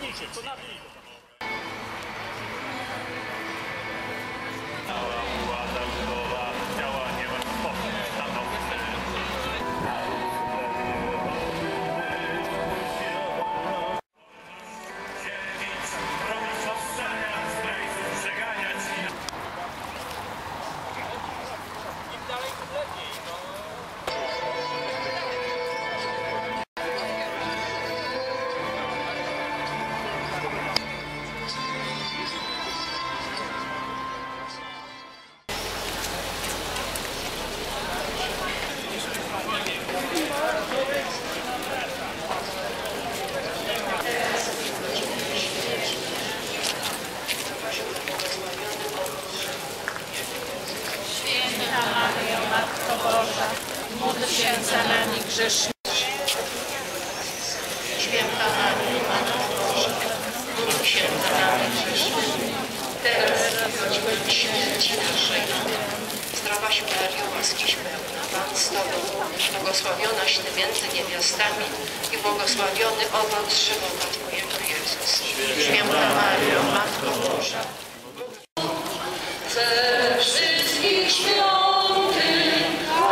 napijcie, to napijcie. Módl się za nami grzesznymi. Święta Maryjo, Matko Boża, módl się za nami grzesznymi. Teraz i w godzinę śmierci naszej. Zdrowaś Maryjo, łaskiś pełna, Pan z Tobą, błogosławionaś Ty między niewiastami i błogosławiony owoc żywota Twojego, Jezus. Święta Maryjo, Matko Boża, ze wszystkich świątyń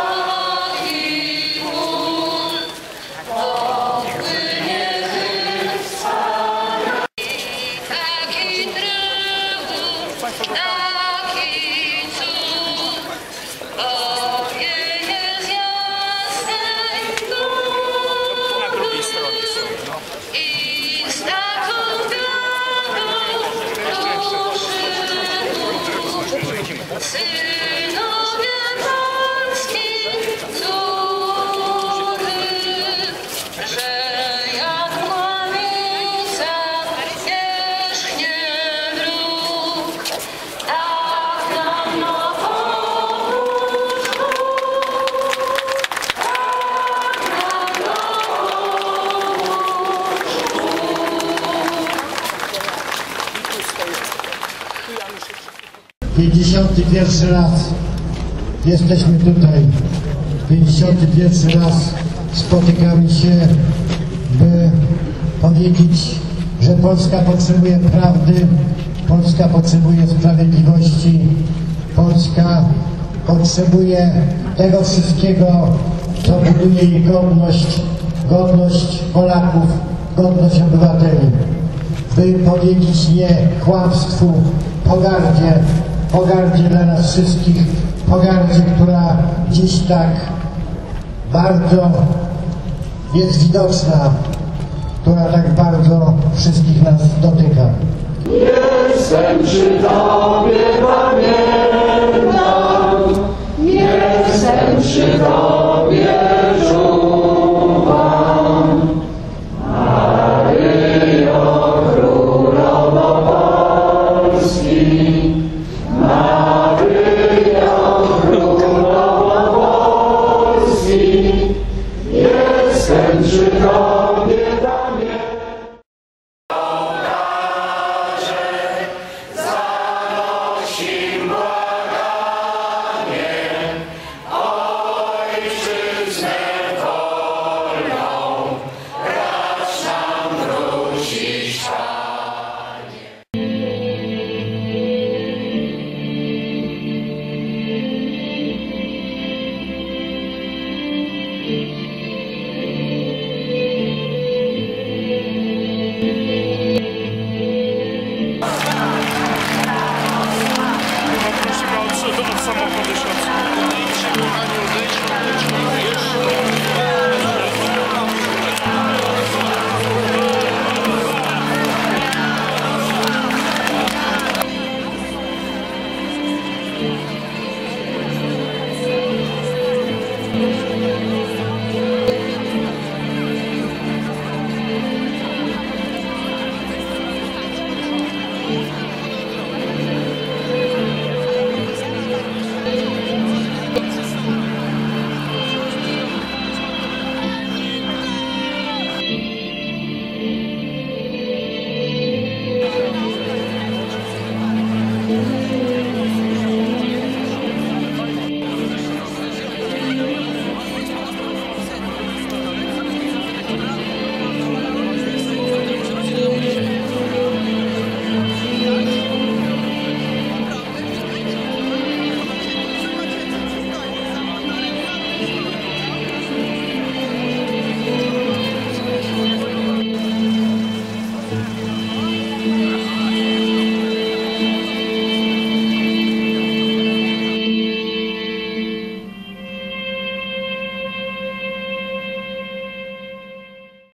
Pierwszy raz jesteśmy tutaj. 51 raz spotykamy się, by powiedzieć, że Polska potrzebuje prawdy, Polska potrzebuje sprawiedliwości, Polska potrzebuje tego wszystkiego, co buduje jej godność, godność Polaków, godność obywateli. By powiedzieć nie kłamstwu, pogardzie dla nas wszystkich, pogardzie, która dziś tak bardzo jest widoczna, która tak bardzo wszystkich nas dotyka. Jestem przy Tobie, pamiętam, jestem przy Tobie, czuwam. Maryjo, Królowo Polski, Maryjo, Królowo Polski, jestem przy Tobie.